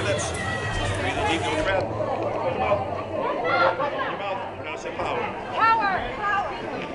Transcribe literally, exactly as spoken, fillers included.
lips. Breathe in deep with your breath. Open your mouth. Open your mouth. We're going to say power. Power.